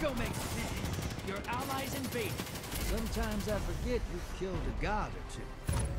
Go make sense. Your allies invaded. Sometimes I forget you've killed a god or two.